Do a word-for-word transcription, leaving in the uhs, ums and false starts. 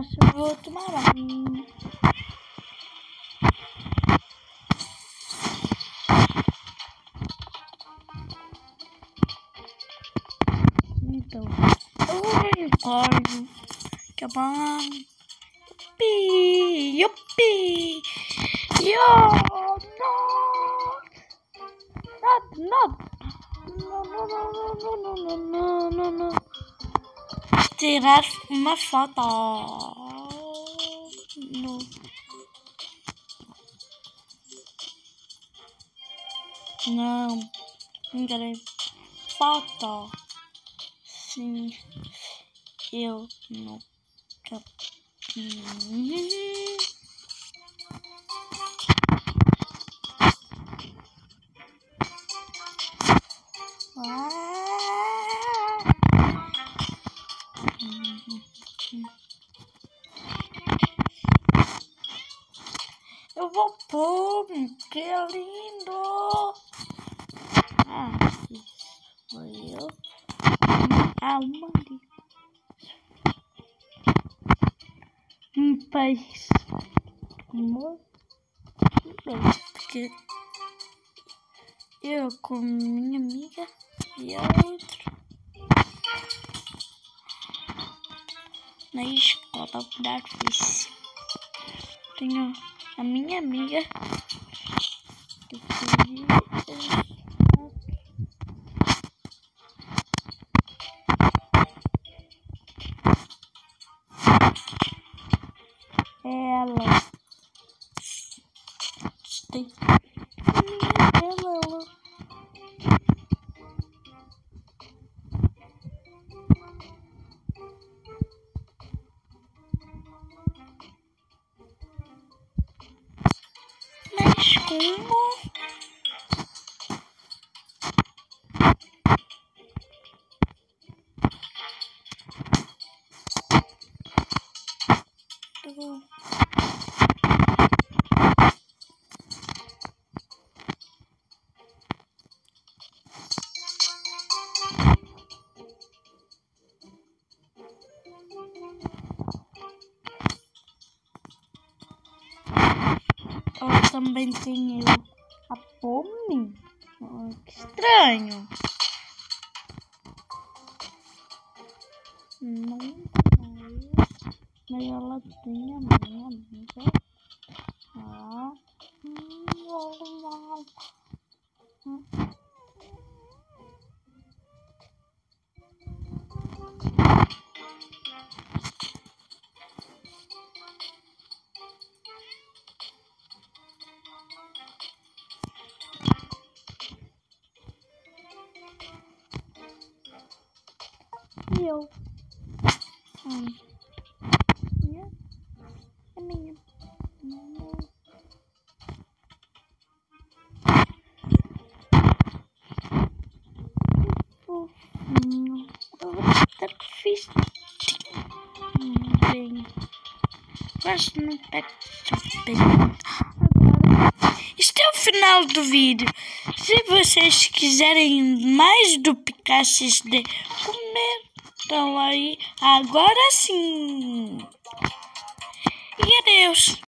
Acho que vou tomar banho. Então, unicórnio, que bom. Yupi, yupi, yo, no, no, no, no, no, no, no, no, no, no. Tirar uma foto. No. Não, não quero foto. Sim, eu não quero. Eu vou pôr, que lindo! Ah, isso foi eu. Ah, uma ali. Um país. Amor. Porque eu com minha amiga e a outra na escola da Artística. Tenho a minha amiga que fez ela tem ela, ela. Mas como? Ela também tem eu. A Pome? Oh, que estranho. Não, mas ela tem a minha amiga. Ah, hum, hum. E eu? Hum. Minha? É minha. Hum. Fofinho. Eu vou ter que fiz. Bem. Mas não pega bem. Agora. Isto é o final do vídeo. Se vocês quiserem mais do Pikachu de comer. Então aí, agora sim. E adeus.